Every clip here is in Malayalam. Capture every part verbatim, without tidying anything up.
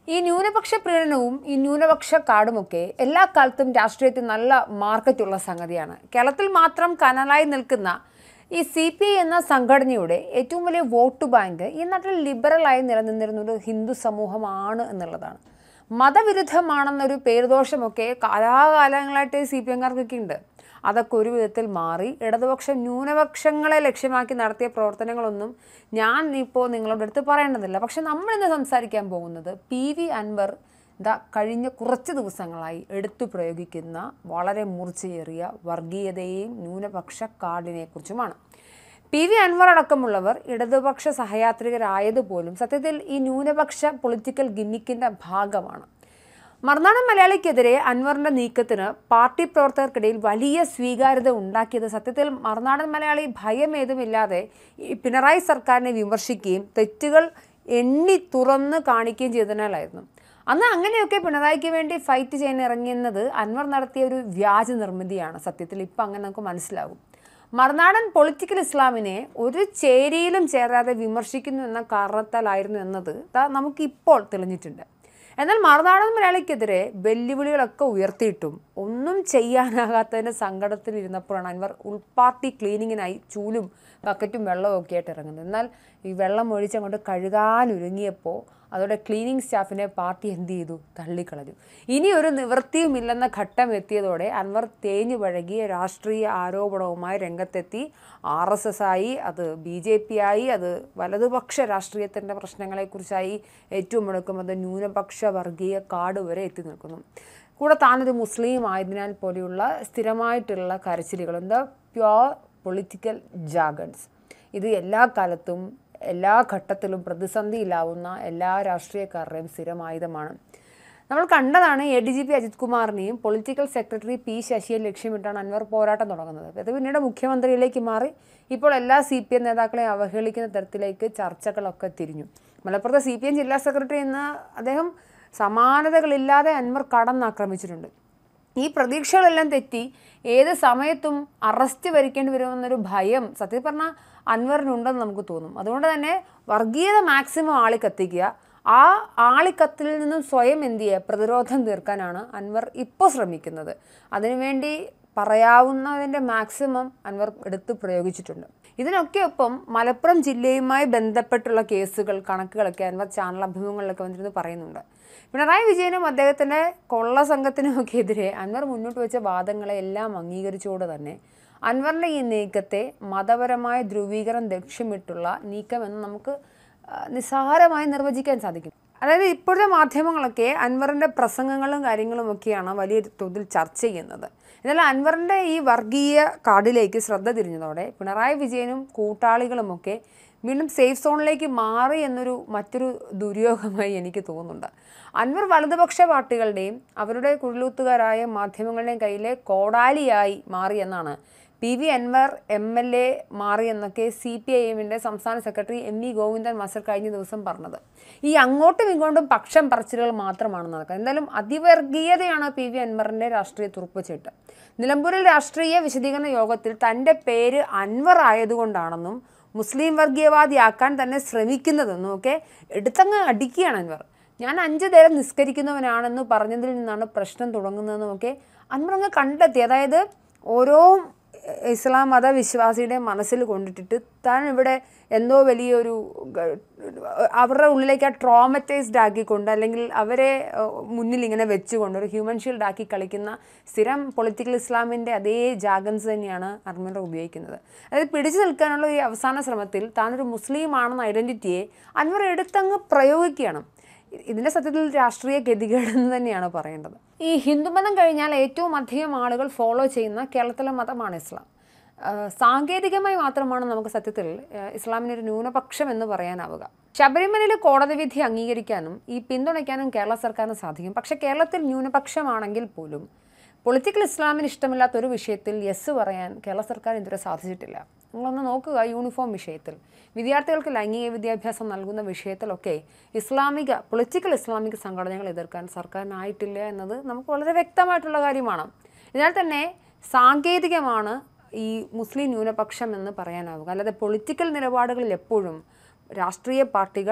ഈ ന്യൂനപക്ഷ പ്രീണനവും ഈ ന്യൂനപക്ഷ കാർഡുമൊക്കെ എല്ലാ കാലത്തും രാഷ്ട്രീയത്തിൽ നല്ല മാർക്കറ്റുള്ള സംഗതിയാണ്. കേരളത്തിൽ മാത്രം കനലായി നിൽക്കുന്ന ഈ സി പി ഐ എന്ന സംഘടനയുടെ ഏറ്റവും വലിയ വോട്ട് ബാങ്ക് ഈ നാട്ടിൽ ലിബറലായി നിലനിന്നിരുന്ന ഒരു ഹിന്ദു സമൂഹമാണ് എന്നുള്ളതാണ്. മതവിരുദ്ധമാണെന്നൊരു പേരുദോഷമൊക്കെ കാലാകാലങ്ങളായിട്ട് സി പി എംകാർക്കൊക്കെ ഉണ്ട്. അതൊക്കെ ഒരു വിധത്തിൽ മാറി ഇടതുപക്ഷ ന്യൂനപക്ഷങ്ങളെ ലക്ഷ്യമാക്കി നടത്തിയ പ്രവർത്തനങ്ങളൊന്നും ഞാൻ ഇപ്പോൾ നിങ്ങളോട് അടുത്ത് പറയേണ്ടതില്ല. പക്ഷെ നമ്മളിന്ന് സംസാരിക്കാൻ പോകുന്നത് പി വി അൻവർ ദാ കഴിഞ്ഞ കുറച്ച് ദിവസങ്ങളായി എടുത്തു പ്രയോഗിക്കുന്ന വളരെ മൂർച്ചയേറിയ വർഗീയതയെയും ന്യൂനപക്ഷ കാർഡിനെക്കുറിച്ചുമാണ്. പി വി അൻവർ അടക്കമുള്ളവർ ഇടതുപക്ഷ സഹയാത്രികരായതുപോലും സത്യത്തിൽ ഈ ന്യൂനപക്ഷ പൊളിറ്റിക്കൽ ഗിമ്മിക്കിൻ്റെ ഭാഗമാണ്. മറുനാടൻ മലയാളിക്കെതിരെ അൻവറിൻ്റെ നീക്കത്തിന് പാർട്ടി പ്രവർത്തകർക്കിടയിൽ വലിയ സ്വീകാര്യത ഉണ്ടാക്കിയത് സത്യത്തിൽ മറുനാടൻ മലയാളി ഭയമേതുമില്ലാതെ ഈ പിണറായി സർക്കാരിനെ വിമർശിക്കുകയും തെറ്റുകൾ എണ്ണി തുറന്ന് കാണിക്കുകയും ചെയ്തതിനാലായിരുന്നു. അന്ന് അങ്ങനെയൊക്കെ പിണറായിക്ക് വേണ്ടി ഫൈറ്റ് ചെയ്യാൻ ഇറങ്ങിയെന്നത് അൻവർ നടത്തിയ ഒരു വ്യാജ നിർമ്മിതിയാണ്. സത്യത്തിൽ ഇപ്പം അങ്ങനെ നമുക്ക് മനസ്സിലാകും. മറുനാടൻ പൊളിറ്റിക്കൽ ഇസ്ലാമിനെ ഒരു ചേരിയിലും ചേരാതെ വിമർശിക്കുന്നു എന്ന കാരണത്താലായിരുന്നു എന്നത് നമുക്കിപ്പോൾ തെളിഞ്ഞിട്ടുണ്ട്. എന്നാൽ മറുനാടൻ മലയാളിക്കെതിരെ വെല്ലുവിളികളൊക്കെ ഉയർത്തിയിട്ടും ഒന്നും ചെയ്യാനാകാത്തതിൻ്റെ സങ്കടത്തിലിരുന്നപ്പോഴാണ് അൻവർ ഉൾപാർട്ടി ക്ലീനിങ്ങിനായി ചൂലും ബക്കറ്റും വെള്ളവും ഒക്കെ ആയിട്ട് ഇറങ്ങുന്നത്. എന്നാൽ ഈ വെള്ളം ഒഴിച്ചങ്ങോട്ട് കഴുകാനൊരുങ്ങിയപ്പോൾ അതോടെ ക്ലീനിങ് സ്റ്റാഫിനെ പാർട്ടി എന്ത് ചെയ്തു? തള്ളിക്കളഞ്ഞു. ഇനി ഒരു നിവൃത്തിയുമില്ലെന്ന ഘട്ടം എത്തിയതോടെ അൻവർ തേഞ്ഞു പഴകിയ രാഷ്ട്രീയ ആരോപണവുമായി രംഗത്തെത്തി. ആർ എസ് എസ് ആയി, അത് ബി ജെ പി ആയി, അത് വലതുപക്ഷ രാഷ്ട്രീയത്തിൻ്റെ പ്രശ്നങ്ങളെക്കുറിച്ചായി, ഏറ്റവും ഒടുക്കുന്നത് ന്യൂനപക്ഷ വർഗീയ കാർഡ് വരെ എത്തി നിൽക്കുന്നു. കൂടെ താനൊരു മുസ്ലിം ആയതിനാൽ പോലെയുള്ള സ്ഥിരമായിട്ടുള്ള കരച്ചിലുകൾ, എന്താ പ്യോർ പൊളിറ്റിക്കൽ ജാഗൺസ്. ഇത് എല്ലാ കാലത്തും എല്ലാ ഘട്ടത്തിലും പ്രതിസന്ധിയിലാവുന്ന എല്ലാ രാഷ്ട്രീയക്കാരുടെയും സ്ഥിരമായുധമാണ്. നമ്മൾ കണ്ടതാണ് A D G P Ajith കുമാറിനെയും പൊളിറ്റിക്കൽ സെക്രട്ടറി പി ശശിയെ ലക്ഷ്യമിട്ടാണ് അൻവർ പോരാട്ടം തുടങ്ങുന്നത്. അത് പിന്നീട് മുഖ്യമന്ത്രിയിലേക്ക് മാറി ഇപ്പോൾ എല്ലാ സി പി എം നേതാക്കളെയും അവഹേളിക്കുന്ന തരത്തിലേക്ക് ചർച്ചകളൊക്കെ തിരിഞ്ഞു. മലപ്പുറത്തെ സി പി എം ജില്ലാ സെക്രട്ടറി എന്ന അദ്ദേഹം സമാനതകളില്ലാതെ അൻവർ കടന്നാക്രമിച്ചിട്ടുണ്ട്. ഈ പ്രതീക്ഷകളെല്ലാം തെറ്റി ഏത് സമയത്തും അറസ്റ്റ് വരിക്കേണ്ടി വരുമെന്നൊരു ഭയം സത്യത്തിൽ പറഞ്ഞാൽ അൻവറിനുണ്ടെന്ന് നമുക്ക് തോന്നും. അതുകൊണ്ട് തന്നെ വർഗീയത മാക്സിമം ആളിക്കത്തിക്കുക, ആ ആളിക്കത്തിൽ നിന്നും സ്വയം എന്ത് ചെയ്യുക, പ്രതിരോധം തീർക്കാനാണ് അൻവർ ഇപ്പോൾ ശ്രമിക്കുന്നത്. അതിനുവേണ്ടി പറയാവുന്നതിൻ്റെ മാക്സിമം അൻവർ എടുത്ത് പ്രയോഗിച്ചിട്ടുണ്ട്. ഇതിനൊക്കെ ഒപ്പം മലപ്പുറം ജില്ലയുമായി ബന്ധപ്പെട്ടുള്ള കേസുകൾ, കണക്കുകളൊക്കെ അൻവർ ചാനൽ അഭിമുഖങ്ങളിലൊക്കെ വന്നിരുന്ന് പറയുന്നുണ്ട്. പിണറായി വിജയനും അദ്ദേഹത്തിൻ്റെ കൊള്ള സംഘത്തിനുമൊക്കെ എതിരെ അൻവർ മുന്നോട്ട് വെച്ച വാദങ്ങളെ എല്ലാം അംഗീകരിച്ചുകൊണ്ട് തന്നെ അൻവറിൻ്റെ ഈ നീക്കത്തെ മതപരമായ ധ്രുവീകരണം ലക്ഷ്യമിട്ടുള്ള നീക്കമെന്ന് നമുക്ക് നിസ്സാരമായി നിർവചിക്കാൻ സാധിക്കും. അതായത് ഇപ്പോഴത്തെ മാധ്യമങ്ങളൊക്കെ അൻവറിൻ്റെ പ്രസംഗങ്ങളും കാര്യങ്ങളും ഒക്കെയാണ് വലിയ തോതിൽ ചർച്ച ചെയ്യുന്നത്. എന്നാൽ അൻവറിൻ്റെ ഈ വർഗീയ കാർഡിലേക്ക് ശ്രദ്ധ തിരിഞ്ഞതോടെ പിണറായി വിജയനും കൂട്ടാളികളുമൊക്കെ വീണ്ടും സേഫ് സോണിലേക്ക് മാറി എന്നൊരു മറ്റൊരു ദുര്യോഗമായി എനിക്ക് തോന്നുന്നുണ്ട്. അൻവർ വലതുപക്ഷ പാർട്ടികളുടെയും അവരുടെ കുഴലൂത്തുകാരായ മാധ്യമങ്ങളുടെയും കയ്യിലെ കോടാലിയായി മാറി എന്നാണ് P V Anvar M L A മാറി എന്നൊക്കെ സി പി ഐ എമ്മിൻ്റെ സംസ്ഥാന secretary M V Govindan master കഴിഞ്ഞ ദിവസം പറഞ്ഞത്. ഈ അങ്ങോട്ടും ഇങ്ങോട്ടും പക്ഷം പറച്ചിലുകൾ മാത്രമാണ് നടക്കുന്നത്. എന്തായാലും അതിവർഗീയതയാണ് പി വി അൻവറിൻ്റെ രാഷ്ട്രീയ തുറുപ്പുചീട്ട്. നിലമ്പൂരിൽ രാഷ്ട്രീയ വിശദീകരണ യോഗത്തിൽ തൻ്റെ പേര് അൻവർ ആയതുകൊണ്ടാണെന്നും മുസ്ലിം വർഗീയവാദിയാക്കാൻ തന്നെ ശ്രമിക്കുന്നതെന്നും ഒക്കെ എടുത്തങ്ങ് അടിക്കുകയാണ് അൻവർ. ഞാൻ അഞ്ചു നേരം നിസ്കരിക്കുന്നവനാണെന്ന് പറഞ്ഞതിൽ നിന്നാണ് പ്രശ്നം തുടങ്ങുന്നതെന്നുമൊക്കെ അൻവർ അങ്ങ് കണ്ടെത്തി. അതായത് ഓരോ ഇസ്ലാം മതവിശ്വാസിയുടെ മനസ്സിൽ കൊണ്ടിട്ടിട്ട് താൻ ഇവിടെ എന്തോ വലിയൊരു അവരുടെ ഉള്ളിലേക്ക് ആ ട്രോമറ്റൈസ്ഡ് ആക്കിക്കൊണ്ട് അല്ലെങ്കിൽ അവരെ മുന്നിൽ ഇങ്ങനെ വെച്ചുകൊണ്ട് ഒരു ഹ്യൂമൻ ഷീൽഡ് ആക്കി കളിക്കുന്ന സ്ഥിരം പൊളിറ്റിക്കൽ ഇസ്ലാമിൻ്റെ അതേ ജാഗൻസ് തന്നെയാണ് അൻവർ ഉപയോഗിക്കുന്നത്. അതായത് പിടിച്ചു നിൽക്കാനുള്ള ഈ അവസാന ശ്രമത്തിൽ താനൊരു മുസ്ലിം ആണെന്ന ഐഡൻറ്റിറ്റിയെ അൻവർ എടുത്തങ്ങ് പ്രയോഗിക്കുകയാണ്. ഇതിൻ്റെ സത്യത്തിൽ രാഷ്ട്രീയ ഗതികേടെന്ന് തന്നെയാണ് പറയേണ്ടത്. ഈ ഹിന്ദുമതം കഴിഞ്ഞാൽ ഏറ്റവും അധികം ആളുകൾ ഫോളോ ചെയ്യുന്ന കേരളത്തിലെ മതമാണ് ഇസ്ലാം. സാങ്കേതികമായി മാത്രമാണ് നമുക്ക് സത്യത്തിൽ ഇസ്ലാമിനൊരു ന്യൂനപക്ഷം എന്ന് പറയാനാവുക. ശബരിമലയിലെ കോടതി വിധി അംഗീകരിക്കാനും ഈ പിന്തുണയ്ക്കാനും കേരള സർക്കാരിന് സാധിക്കും. പക്ഷേ കേരളത്തിൽ ന്യൂനപക്ഷമാണെങ്കിൽ പോലും പൊളിറ്റിക്കൽ ഇസ്ലാമിന് ഇഷ്ടമില്ലാത്തൊരു വിഷയത്തിൽ യെസ് പറയാൻ കേരള സർക്കാർ ഇതുവരെ സാധിച്ചിട്ടില്ല. നിങ്ങളൊന്ന് നോക്കുക, യൂണിഫോം വിഷയത്തിൽ, വിദ്യാർത്ഥികൾക്ക് ലൈംഗിക വിദ്യാഭ്യാസം നൽകുന്ന വിഷയത്തിലൊക്കെ ഇസ്ലാമിക പൊളിറ്റിക്കൽ ഇസ്ലാമിക സംഘടനകൾ എതിർക്കാൻ സർക്കാരിനായിട്ടില്ല എന്നത് നമുക്ക് വളരെ വ്യക്തമായിട്ടുള്ള കാര്യമാണ്. എന്നാൽ തന്നെ സാങ്കേതികമാണ് ഈ മുസ്ലിം ന്യൂനപക്ഷം എന്ന് പറയാനാവുക. അല്ലാതെ പൊളിറ്റിക്കൽ നിലപാടുകളിൽ എപ്പോഴും രാഷ്ട്രീയ പാർട്ടികൾ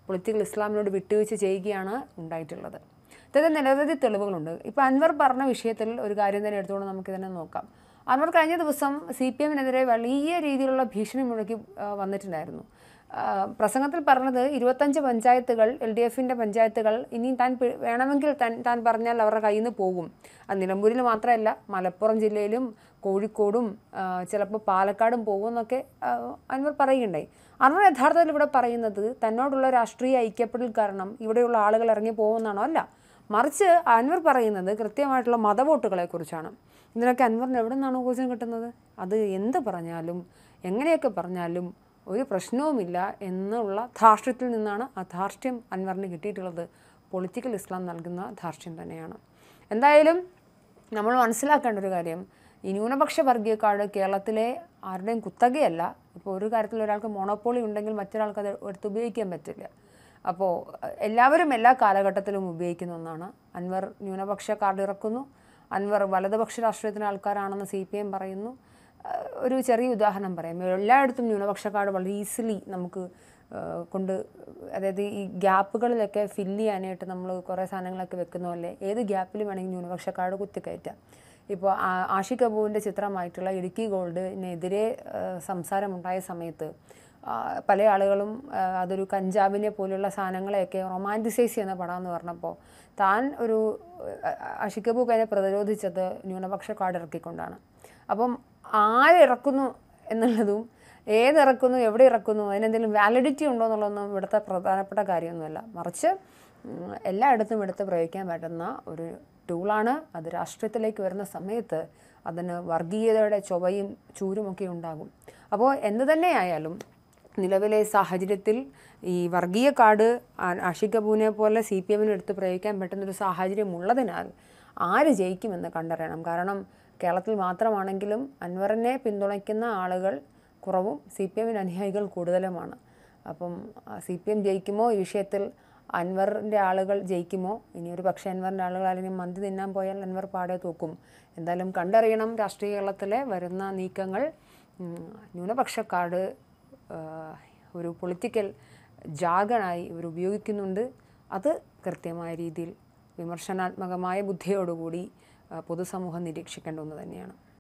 പൊളിറ്റിക്കൽ ഇസ്ലാമിനോട് വിട്ടുവീഴ്ച ചെയ്യുകയാണ് ഉണ്ടായിട്ടുള്ളത്. ഇത്തരം നിരവധി തെളിവുകളുണ്ട്. ഇപ്പോൾ അൻവർ പറഞ്ഞ വിഷയത്തിൽ ഒരു കാര്യം തന്നെ എടുത്തുകൊണ്ട് നമുക്ക് തന്നെ നോക്കാം. അൻവർ കഴിഞ്ഞ ദിവസം സി പി എമ്മിനെതിരെ വലിയ രീതിയിലുള്ള ഭീഷണി മുഴക്കി വന്നിട്ടുണ്ടായിരുന്നു. പ്രസംഗത്തിൽ പറഞ്ഞത് ഇരുപത്തഞ്ച് പഞ്ചായത്തുകൾ എൽ ഡി എഫിൻ്റെ പഞ്ചായത്തുകൾ ഇനി താൻ വേണമെങ്കിൽ താൻ താൻ പറഞ്ഞാൽ അവരുടെ കയ്യിൽ നിന്ന് പോകും. അത് നിലമ്പൂരിൽ മാത്രമല്ല, മലപ്പുറം ജില്ലയിലും കോഴിക്കോടും ചിലപ്പോൾ പാലക്കാടും പോകുമെന്നൊക്കെ അൻവർ പറയുകയുണ്ടായി. അൻവർ യഥാർത്ഥത്തിൽ ഇവിടെ പറയുന്നത് തന്നോടുള്ള രാഷ്ട്രീയ ഐക്യപ്പെടൽ കാരണം ഇവിടെയുള്ള ആളുകൾ ഇറങ്ങി പോകുമെന്നാണോ? അല്ല, മറിച്ച് അൻവർ പറയുന്നത് കൃത്യമായിട്ടുള്ള മതവോട്ടുകളെക്കുറിച്ചാണ്. ഇതിനൊക്കെ അൻവറിന് എവിടെ നിന്നാണ് ഊർജ്ജം കിട്ടുന്നത്? അത് എന്ത് പറഞ്ഞാലും എങ്ങനെയൊക്കെ പറഞ്ഞാലും ഒരു പ്രശ്നവുമില്ല എന്നുള്ള ധാർഷ്ട്യത്തിൽ നിന്നാണ്. ആ ധാർഷ്ട്യം അൻവറിന് കിട്ടിയിട്ടുള്ളത് പൊളിറ്റിക്കൽ ഇസ്ലാം നൽകുന്ന ധാർഷ്ട്യം തന്നെയാണ്. എന്തായാലും നമ്മൾ മനസ്സിലാക്കേണ്ട ഒരു കാര്യം, ഈ ന്യൂനപക്ഷ വർഗീയ കാർഡ് കേരളത്തിലെ ആരുടെയും കുത്തകയല്ല. ഇപ്പോൾ ഒരു കാര്യത്തിൽ ഒരാൾക്ക് മോണോപ്പോളി ഉണ്ടെങ്കിൽ മറ്റൊരാൾക്ക് അത് എടുത്ത് ഉപയോഗിക്കാൻ പറ്റില്ല. അപ്പോൾ എല്ലാവരും എല്ലാ കാലഘട്ടത്തിലും ഉപയോഗിക്കുന്ന ഒന്നാണ്. അൻവർ ന്യൂനപക്ഷ കാർഡ് ഇറക്കുന്നു. അൻവർ വലതുപക്ഷ രാഷ്ട്രീയത്തിൻ്റെ ആൾക്കാരാണെന്ന് സി പി എം പറയുന്നു. ഒരു ചെറിയ ഉദാഹരണം പറയാം. എല്ലായിടത്തും ന്യൂനപക്ഷ കാർഡ് വളരെ ഈസിലി നമുക്ക് കൊണ്ട്, അതായത് ഈ ഗ്യാപ്പുകളിലൊക്കെ ഫില്ല് ചെയ്യാനായിട്ട് നമ്മൾ കുറേ സാധനങ്ങളൊക്കെ വെക്കുന്ന പോലെ ഏത് ഗ്യാപ്പിൽ വേണമെങ്കിൽ ന്യൂനപക്ഷ കാർഡ് കുത്തിക്കയറ്റാം. ഇപ്പോൾ ആഷിഖ് കപൂറിൻ്റെ ചിത്രമായിട്ടുള്ള ഇടുക്കി ഗോൾഡിനെതിരെ സംസാരമുണ്ടായ സമയത്ത് പല ആളുകളും അതൊരു കഞ്ചാവിനെ പോലുള്ള സാധനങ്ങളെയൊക്കെ റൊമാൻറ്റിസൈസ് ചെയ്യുന്ന പടമെന്ന് പറഞ്ഞപ്പോൾ താൻ ഒരു ആഷിഖ് കപൂർ അതിനെ പ്രതിരോധിച്ചത് ന്യൂനപക്ഷ കാർഡ് ഇറക്കിക്കൊണ്ടാണ്. അപ്പം ആരിറക്കുന്നു എന്നുള്ളതും ഏതിറക്കുന്നു എവിടെ ഇറക്കുന്നു അതിനെന്തെങ്കിലും വാലിഡിറ്റി ഉണ്ടോ എന്നുള്ളതൊന്നും ഇവിടുത്തെ പ്രധാനപ്പെട്ട കാര്യമൊന്നുമല്ല. മറിച്ച് എല്ലായിടത്തും എടുത്ത് പ്രയോഗിക്കാൻ പറ്റുന്ന ഒരു ടൂളാണ്. അത് രാഷ്ട്രീയത്തിലേക്ക് വരുന്ന സമയത്ത് അതിന് വർഗീയതയുടെ ചൊവ്വയും ചൂരുമൊക്കെ ഉണ്ടാകും. അപ്പോൾ എന്തു തന്നെയായാലും നിലവിലെ സാഹചര്യത്തിൽ ഈ വർഗീയ കാർഡ് ആഷിഖ് കപൂറിനെ പോലെ സി പി എമ്മിന് എടുത്ത് പ്രയോഗിക്കാൻ പറ്റുന്നൊരു സാഹചര്യം ഉള്ളതിനാൽ ആര് ജയിക്കുമെന്ന് കണ്ടറിയണം. കാരണം കേരളത്തിൽ മാത്രമാണെങ്കിലും അൻവറിനെ പിന്തുണയ്ക്കുന്ന ആളുകൾ കുറവും സി പി എമ്മിന് അനുയായികൾ കൂടുതലുമാണ്. അപ്പം സി പി എം ജയിക്കുമോ, ഈ വിഷയത്തിൽ അൻവറിൻ്റെ ആളുകൾ ജയിക്കുമോ? ഇനി ഒരു പക്ഷേ അൻവറിൻ്റെ ആളുകൾ അല്ലെങ്കിൽ മന്തി തിന്നാൻ പോയാൽ അൻവർ പാടെ തൂക്കും. എന്തായാലും കണ്ടറിയണം രാഷ്ട്രീയ കേരളത്തിലെ വരുന്ന നീക്കങ്ങൾ. ന്യൂനപക്ഷ കാർഡ് ഒരു പൊളിറ്റിക്കൽ ജാഗണായി ഇവർ ഉപയോഗിക്കുന്നുണ്ട്. അത് കൃത്യമായ രീതിയിൽ വിമർശനാത്മകമായ ബുദ്ധിയോടുകൂടി പൊതുസമൂഹം നിരീക്ഷിക്കേണ്ട ഒന്ന് തന്നെയാണ്.